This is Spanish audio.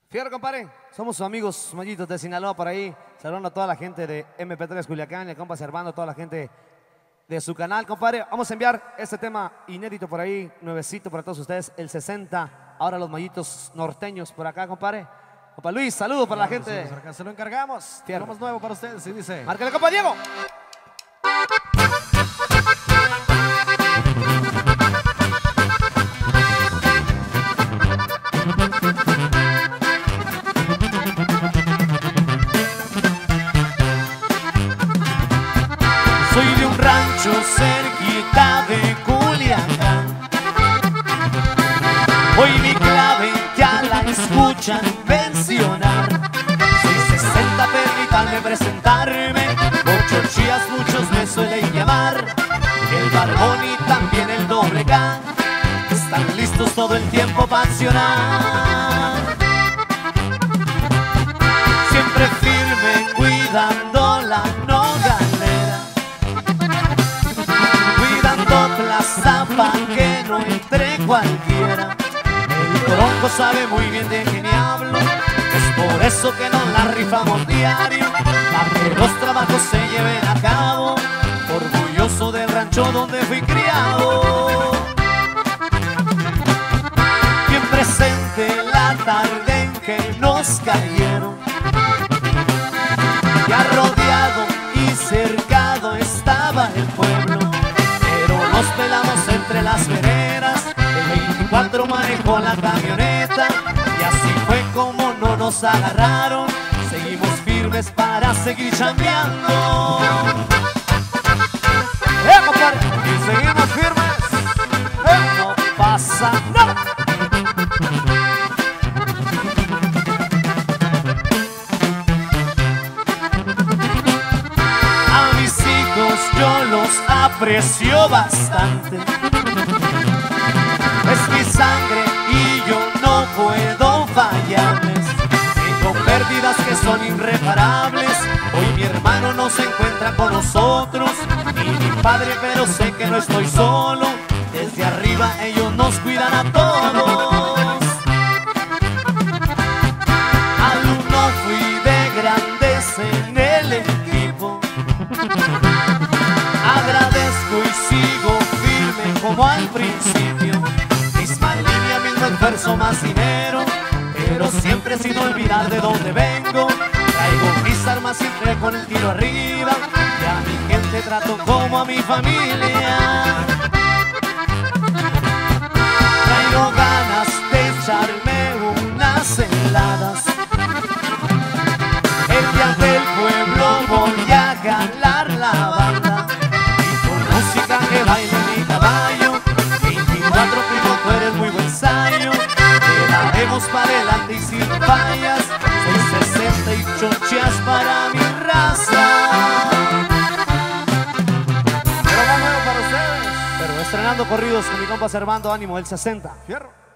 Fierro, compadre. Somos sus amigos Mallitos de Sinaloa por ahí. Saludando a toda la gente de MP3 Culiacán y el compa Servando, a toda la gente de su canal, compadre. Vamos a enviar este tema inédito por ahí, nuevecito para todos ustedes, el 60. Ahora los Mallitos norteños por acá, compadre. Compa Luis, saludos para la gente. Por acá se lo encargamos. Fierro. Tenemos nuevo para ustedes y dice: Márcale, compa Diego. Soy de un rancho cerquita de Culiacán. Hoy mi clave ya la escuchan mencionar. Soy 60, permítanme presentarme. Ocho chías muchos me suelen llamar. El barbón y también el doble K están listos todo el tiempo para accionar. Siempre firme cuidando la nogalera, cuidando plaza pa' que no entre cualquiera. El tronco sabe muy bien de quién hablo, es por eso que nos la rifamos diario, para que los trabajos se lleven a cabo. Orgulloso del rancho donde fui criado, bien presente la tarde en que nos cayeron. Ya rodeado y cercado estaba el pueblo, pero nos pelamos entre las veredas. El 24 manejó la camioneta y así fue como no nos agarraron. Seguimos firmes para seguir chambeando. Compadre. Y seguimos firmes. No pasa nada. A mis hijos yo los aprecio bastante. Es mi sangre y yo no puedo fallarles. Tengo pérdidas que son irreparables. Hoy mi hermano no se encuentra con nosotros, ni mi padre, pero sé que no estoy solo. Desde arriba ellos nos cuidan a todos. Alumno fui de grandes en el equipo. Agradezco y sigo firme como al principio. Misma línea, mismo esfuerzo, más dinero, pero siempre sin olvidar de dónde vengo. Traigo mis armas siempre con el tiro arriba, y a mi gente trato como a mi familia. Traigo ganas de echarme unas heladas. El día del pueblo voy a ganar la banda, y con música que baile mi caballo. 24 primo, tú eres muy buen sayo. Te daremos para adelante y sin fallas. Soy 60 y chocheas para mi raza. Pero va nuevo para ustedes. Pero estrenando corridos con mi compa Servando, ánimo, el 60. Fierro.